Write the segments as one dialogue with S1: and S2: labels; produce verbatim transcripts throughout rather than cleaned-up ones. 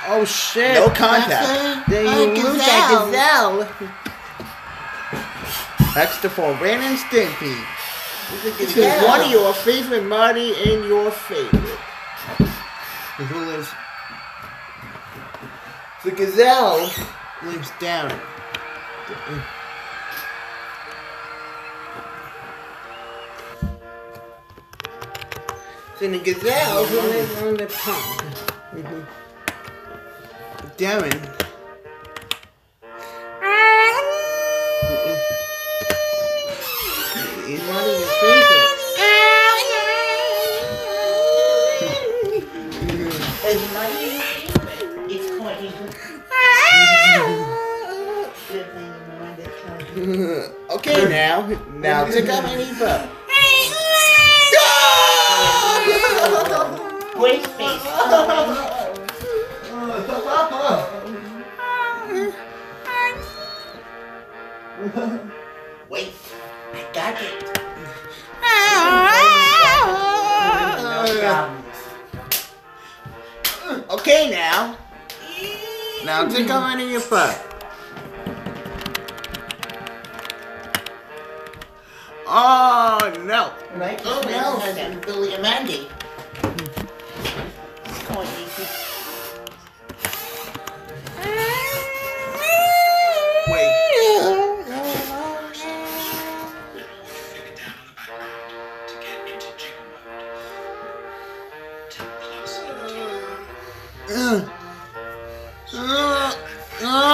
S1: Oh shit!
S2: No contact.
S1: Then you
S3: Oh,
S1: lose that Gazelle. Extra for Ren and Stimpy. This is one of your favorite Marty and your favorite. Who lives? The Gazelle lives down. So the Gazelle who lives on the pond. Mm-hmm. Darren. He's one of your favorites.
S3: Is Marty your favorite? It's Courtney.
S1: Okay, now, now take up any book.
S3: Great face. Wait, I got it.
S1: Okay, now. Now take out any of your fur. Oh no!
S3: Right?
S2: Oh,
S3: Smell
S2: no.
S3: has Billy and Mandy. It's Courtney.
S1: Wait.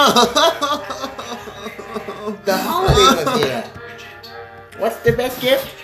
S1: The holiday was here. What's the best gift?